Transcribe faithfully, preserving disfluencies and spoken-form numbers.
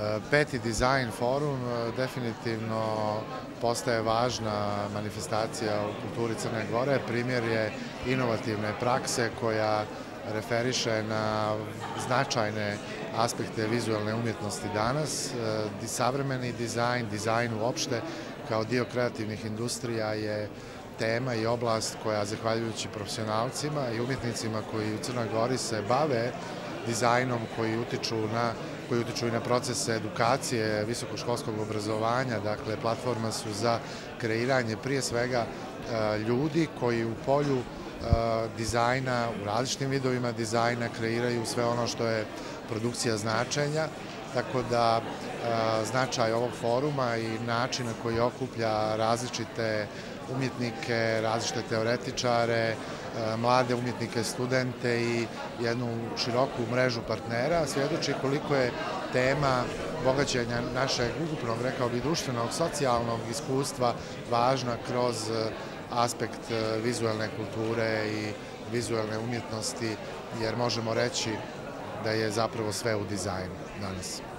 Peti Design forum definitivno postaje važna manifestacija u kulturi Crne Gore. Primjer je inovativne prakse koja referiše na značajne aspekte vizualne umjetnosti danas. Savremeni dizajn, dizajn uopšte kao dio kreativnih industrija je tema i oblast koja, zahvaljujući profesionalcima i umjetnicima koji u Crnoj Gori se bave dizajnom, koji utiču na koji utiču i na procese edukacije visokoškolskog obrazovanja, dakle platforma su za kreiranje prije svega ljudi koji u polju dizajna, u različitim vidovima dizajna kreiraju sve ono što je produkcija značenja, tako da značaj ovog foruma i način na koji okuplja različite umjetnike, različite teoretičare, mlade umjetnike, studente i jednu široku mrežu partnera svjedoči koliko je tema bogaćenja našeg ukupnog, rekao bih, društvenog, socijalnog iskustva važna kroz aspekt vizualne kulture i vizualne umjetnosti, jer možemo reći da je zapravo sve u dizajnu danas.